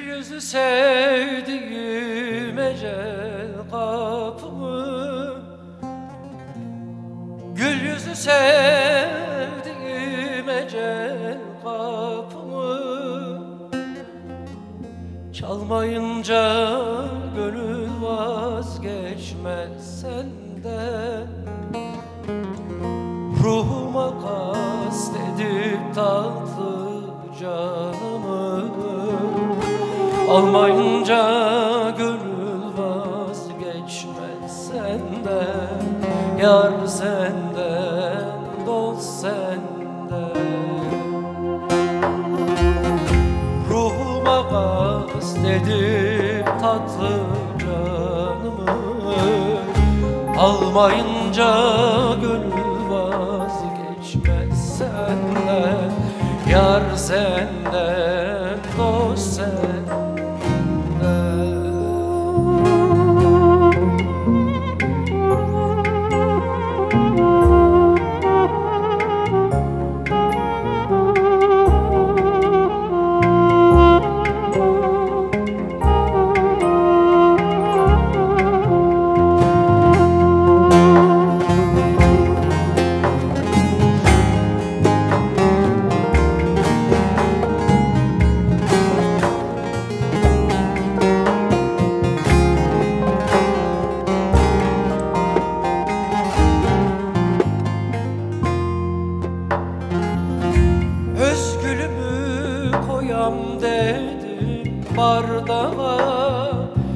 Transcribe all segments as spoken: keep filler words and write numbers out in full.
yüzü sevdiğim ecel kapımı, gül yüzü sevdiğim ecel kapımı, çalmayınca gönül vazgeçmez senden. Ruhuma kast edip tatlı canımı, almayınca gönül vazgeçmez senden. Yar senden, dost senden. Ruhuma kast edip tatlı canımı, almayınca gönül vazgeçmez senden. Yar senden, dost senden. Dedim bardağa,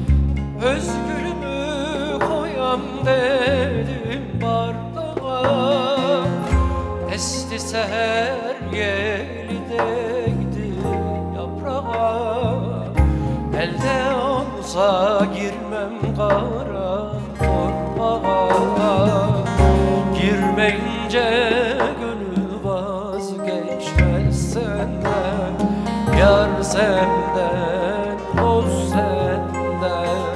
özgürümü koyam dedim bardağa. Esti seher yeli değdi yaprağa, elde olsa girmem kara torpağa. Girmeyince gönül vazgeçmez senden. Yar senden, dost senden.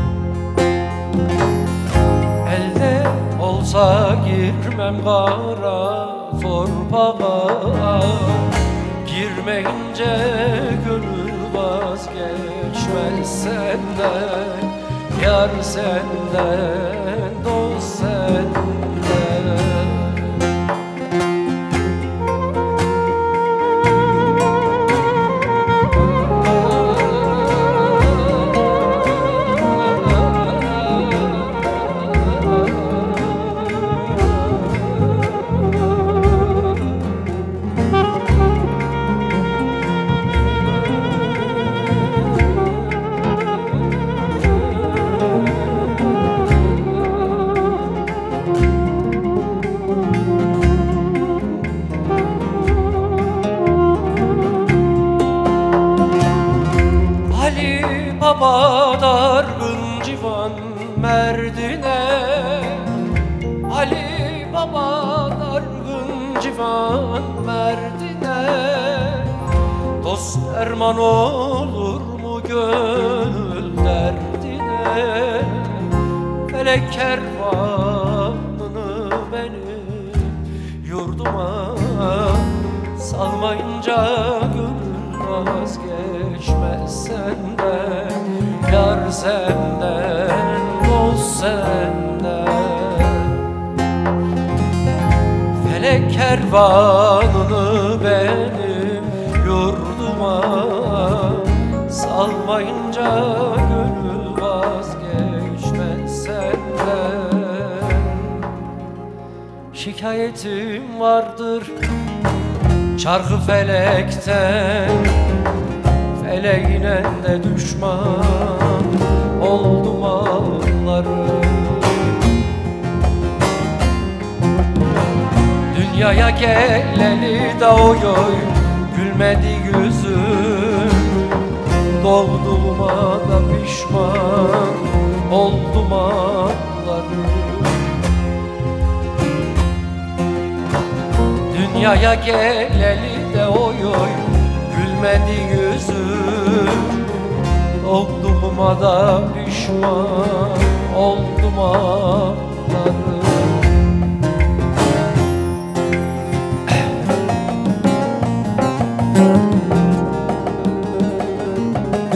Elde olsa girmem kara torpağa. Girmeyince gönül vazgeçmez senden. Yar senden, dost senden. Baba dargın civan merdine, Ali Baba dargın civan merdine. Dost derman olur mu gönül derdine? Felek kervanını benim yurduma salmayınca gönül vazgeçmez senden. Yar senden, dost senden. Felek kervanını benim yurduma salmayınca gönül vazgeçmez senden. Şikayetim vardır çarkı felekten, feleğine de düşman oldum ağlarım. Dünyaya geleli de oy oy gülmedi yüzüm. Doğduğuma da pişman oldum ağlarım. Dünyaya geleli de oy oy gülmedi yüzüm. Doğduğuma da pişman oldum ağlarım.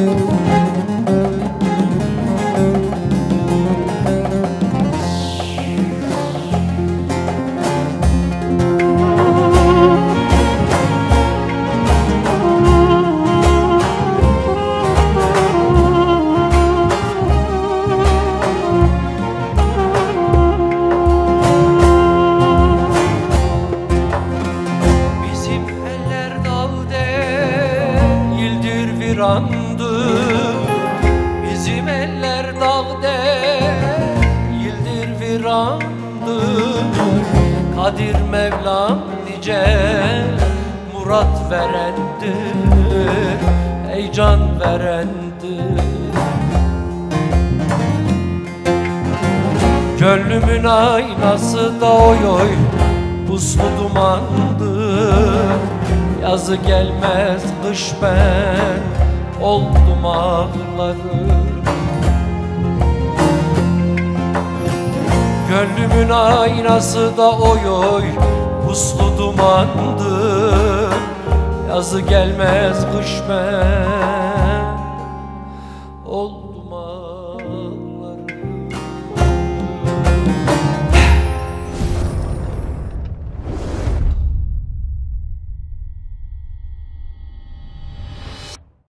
Bizim eller dağ değildir virandır. Kadir Mevlam nice murat verendir, ey can verendir. Gönlümün aynası da oy oy puslu dumandır. Yazı gelmez kış ben oldum ağları. Gönlümün aynası da oy oy puslu dumandır. Yazı gelmez kış ben